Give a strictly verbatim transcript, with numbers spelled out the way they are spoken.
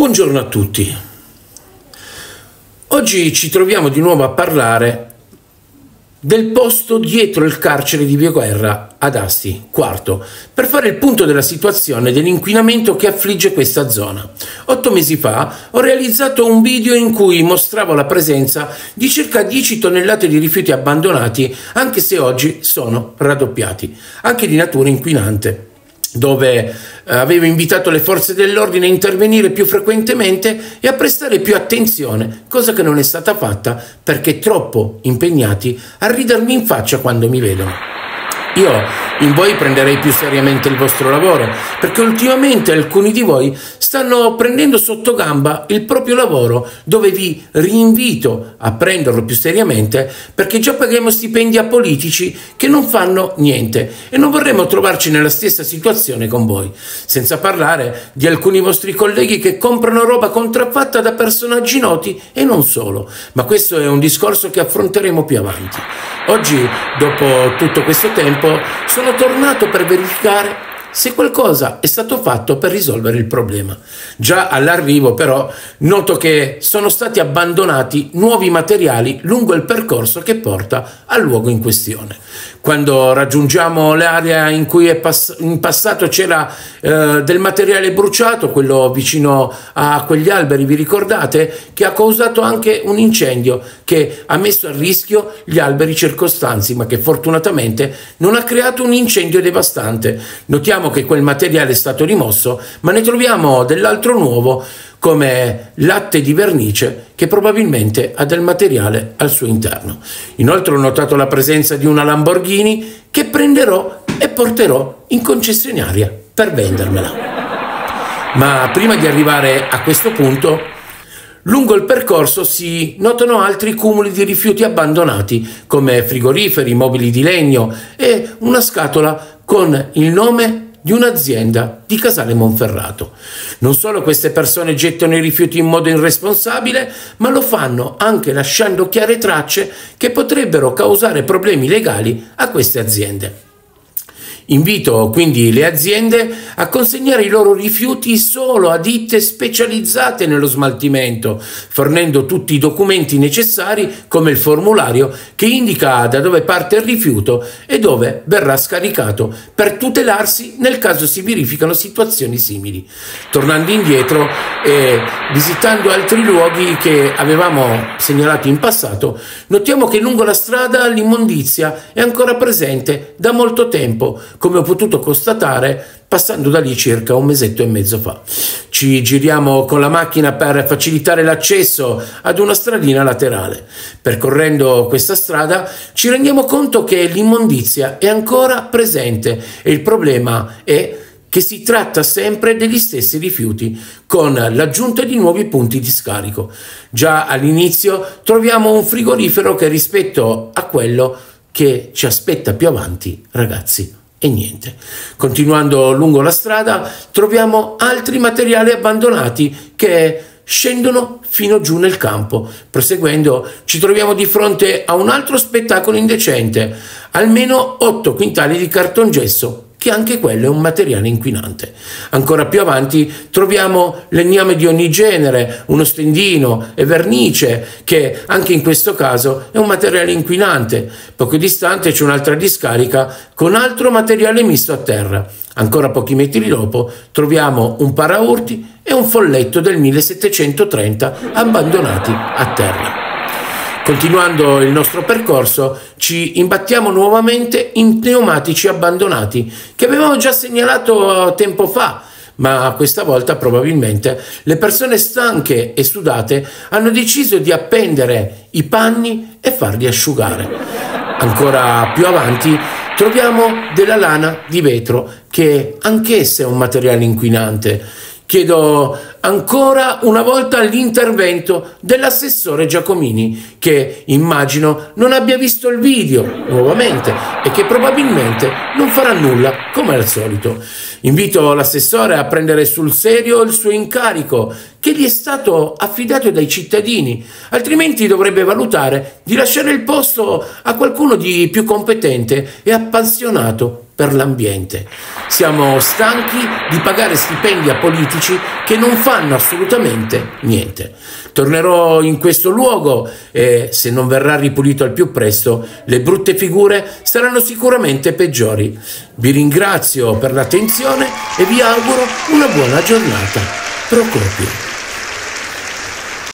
Buongiorno a tutti. Oggi ci troviamo di nuovo a parlare del posto dietro il carcere di Via Guerra ad Asti, quarto, per fare il punto della situazione dell'inquinamento che affligge questa zona. Otto mesi fa ho realizzato un video in cui mostravo la presenza di circa dieci tonnellate di rifiuti abbandonati, anche se oggi sono raddoppiati, anche di natura inquinante, dove avevo invitato le forze dell'ordine a intervenire più frequentemente e a prestare più attenzione, cosa che non è stata fatta perché troppo impegnati a ridermi in faccia quando mi vedono. Io in voi prenderei più seriamente il vostro lavoro, perché ultimamente alcuni di voi stanno prendendo sotto gamba il proprio lavoro, dove vi rinvito a prenderlo più seriamente, perché già paghiamo stipendi a politici che non fanno niente e non vorremmo trovarci nella stessa situazione con voi, senza parlare di alcuni vostri colleghi che comprano roba contraffatta da personaggi noti e non solo, ma questo è un discorso che affronteremo più avanti. Oggi, dopo tutto questo tempo, sono tornato per verificare se qualcosa è stato fatto per risolvere il problema. Già all'arrivo però noto che sono stati abbandonati nuovi materiali lungo il percorso che porta al luogo in questione. Quando raggiungiamo l'area in cui è pass- in passato c'era eh, del materiale bruciato, quello vicino a quegli alberi, vi ricordate? Che ha causato anche un incendio che ha messo a rischio gli alberi circostanti, ma che fortunatamente non ha creato un incendio devastante. Notiamo che quel materiale è stato rimosso, ma ne troviamo dell'altro nuovo come latte di vernice che probabilmente ha del materiale al suo interno. Inoltre ho notato la presenza di una Lamborghini che prenderò e porterò in concessionaria per vendermela. Ma prima di arrivare a questo punto, lungo il percorso si notano altri cumuli di rifiuti abbandonati come frigoriferi, mobili di legno e una scatola con il nome di un'azienda di Casale Monferrato. Non solo queste persone gettano i rifiuti in modo irresponsabile, ma lo fanno anche lasciando chiare tracce che potrebbero causare problemi legali a queste aziende. Invito quindi le aziende a consegnare i loro rifiuti solo a ditte specializzate nello smaltimento, fornendo tutti i documenti necessari come il formulario che indica da dove parte il rifiuto e dove verrà scaricato, per tutelarsi nel caso si verificano situazioni simili. Tornando indietro e visitando altri luoghi che avevamo segnalato in passato, notiamo che lungo la strada l'immondizia è ancora presente da molto tempo, come ho potuto constatare passando da lì circa un mesetto e mezzo fa. Ci giriamo con la macchina per facilitare l'accesso ad una stradina laterale. Percorrendo questa strada ci rendiamo conto che l'immondizia è ancora presente e il problema è che si tratta sempre degli stessi rifiuti, con l'aggiunta di nuovi punti di scarico. Già all'inizio troviamo un frigorifero che rispetto a quello che ci aspetta più avanti, ragazzi, e niente. Continuando lungo la strada troviamo altri materiali abbandonati che scendono fino giù nel campo. Proseguendo ci troviamo di fronte a un altro spettacolo indecente, almeno otto quintali di cartongesso, che anche quello è un materiale inquinante. Ancora più avanti troviamo legname di ogni genere, uno stendino e vernice, che anche in questo caso è un materiale inquinante. Poco distante c'è un'altra discarica con altro materiale misto a terra. Ancora pochi metri dopo troviamo un paraurti e un folletto del millesettecentotrenta abbandonati a terra. Continuando il nostro percorso ci imbattiamo nuovamente in pneumatici abbandonati che avevamo già segnalato tempo fa, ma questa volta probabilmente le persone stanche e sudate hanno deciso di appendere i panni e farli asciugare. Ancora più avanti troviamo della lana di vetro che anch'essa è un materiale inquinante. Chiedo ancora una volta l'intervento dell'assessore Giacomini, che immagino non abbia visto il video nuovamente e che probabilmente non farà nulla come al solito. Invito l'assessore a prendere sul serio il suo incarico che gli è stato affidato dai cittadini, altrimenti dovrebbe valutare di lasciare il posto a qualcuno di più competente e appassionato per l'ambiente. Siamo stanchi di pagare stipendi a politici che non fanno fanno assolutamente niente. Tornerò in questo luogo e se non verrà ripulito al più presto, le brutte figure saranno sicuramente peggiori. Vi ringrazio per l'attenzione e vi auguro una buona giornata. Procopio.